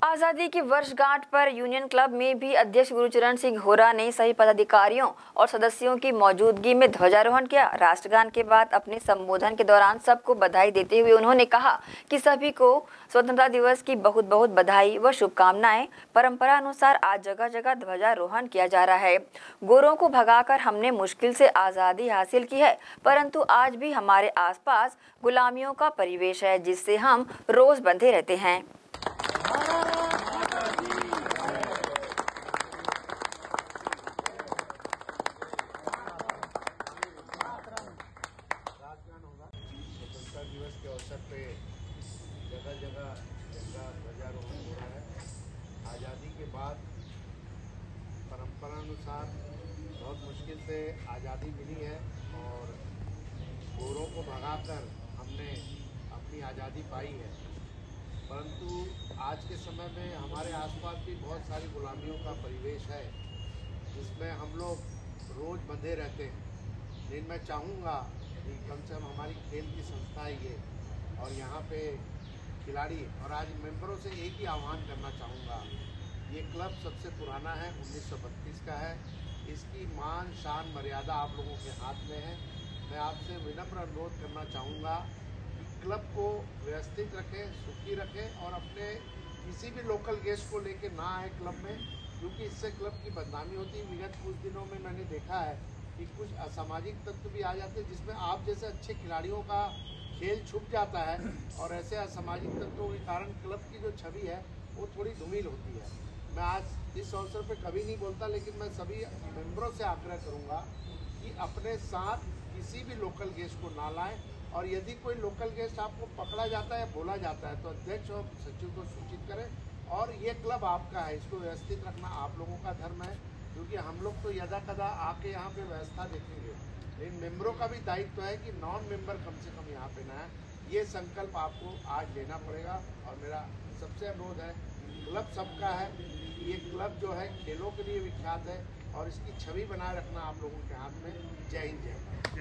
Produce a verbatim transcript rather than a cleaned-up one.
आजादी की वर्षगांठ पर यूनियन क्लब में भी अध्यक्ष गुरुचरण सिंह होरा ने सभी पदाधिकारियों और सदस्यों की मौजूदगी में ध्वजारोहण किया। राष्ट्रगान के बाद अपने संबोधन के दौरान सबको बधाई देते हुए उन्होंने कहा कि सभी को स्वतंत्रता दिवस की बहुत बहुत बधाई व शुभकामनाएं। परंपरा अनुसार आज जगह जगह ध्वजारोहण किया जा रहा है। गोरों को भगाकर हमने मुश्किल से आज़ादी हासिल की है, परंतु आज भी हमारे आसपास गुलामियों का परिवेश है, जिससे हम रोज बंधे रहते हैं। स्वतंत्रता दिवस के अवसर पे जगह जगह झंडा ध्वजारोहण हो रहा है। आज़ादी के बाद परंपरानुसार बहुत मुश्किल से आज़ादी मिली है और गोरों को भगाकर हमने अपनी आज़ादी पाई है, परंतु आज के समय में हमारे आसपास भी बहुत सारी गुलामियों का परिवेश है, जिसमें हम लोग रोज़ बंधे रहते हैं। लेकिन मैं चाहूँगा कि कम से कम हमारी खेल की संस्था है ये, और यहाँ पे खिलाड़ी और आज मेंबरों से एक ही आह्वान करना चाहूँगा। ये क्लब सबसे पुराना है, उन्नीस सौ बत्तीस का है। इसकी मान शान मर्यादा आप लोगों के हाथ में है। मैं आपसे विनम्र अनुरोध करना चाहूँगा कि क्लब को व्यवस्थित रखें, सुखी रखें और अपने किसी भी लोकल गेस्ट को लेके ना आए क्लब में, क्योंकि इससे क्लब की बदनामी होती है। विगत कुछ दिनों में मैंने देखा है कि कुछ असामाजिक तत्व भी आ जाते हैं, जिसमें आप जैसे अच्छे खिलाड़ियों का खेल छुप जाता है और ऐसे असामाजिक तत्वों के कारण क्लब की जो छवि है वो थोड़ी धूमिल होती है। मैं आज इस अवसर पे कभी नहीं बोलता, लेकिन मैं सभी मेंबरों से आग्रह करूंगा कि अपने साथ किसी भी लोकल गेस्ट को ना लाएं, और यदि कोई लोकल गेस्ट आपको पकड़ा जाता है या बोला जाता है तो अध्यक्ष और सचिव को सूचित करें। और ये क्लब आपका है, इसको व्यवस्थित रखना आप लोगों का धर्म है, क्योंकि हम लोग तो यदा कदा आके यहाँ पे व्यवस्था देखेंगे, लेकिन मेंबरों का भी दायित्व है कि नॉन मेंबर कम से कम यहाँ पे ना है। ये संकल्प आपको आज लेना पड़ेगा। और मेरा सबसे अनुरोध है, क्लब सबका है, ये क्लब जो है खेलों के लिए विख्यात है और इसकी छवि बनाए रखना आप लोगों के हाथ में। जय हिंद, जय।